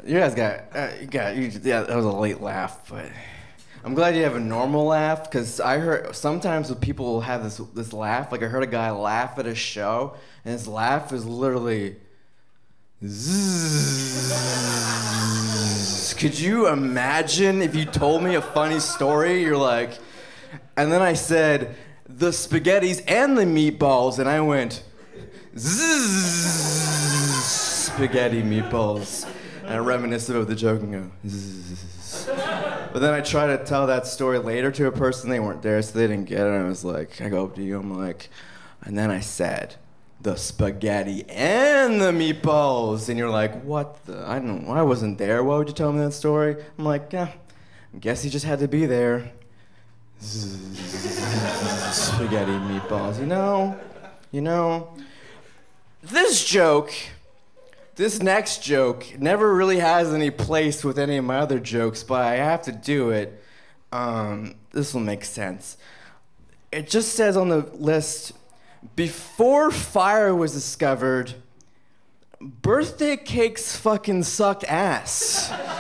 You guys yeah, that was a late laugh, but I'm glad you have a normal laugh, because I heard sometimes when people will have this laugh, like I heard a guy laugh at a show, and his laugh is literally zzz. Could you imagine if you told me a funny story, you're like, and then I said, the spaghettis and the meatballs, and I went, zzz, spaghetti meatballs. And I reminisce about the joke and go, zzz. But then I try to tell that story later to a person, they weren't there, so they didn't get it. I was like, I go up to you, I'm like, and then I said, the spaghetti and the meatballs. And you're like, what the, I don't know, I wasn't there, why would you tell me that story? I'm like, yeah, I guess he just had to be there. Spaghetti meatballs, you know, this next joke never really has any place with any of my other jokes, but I have to do it. This will make sense. It just says on the list, before fire was discovered, birthday cakes fucking sucked ass.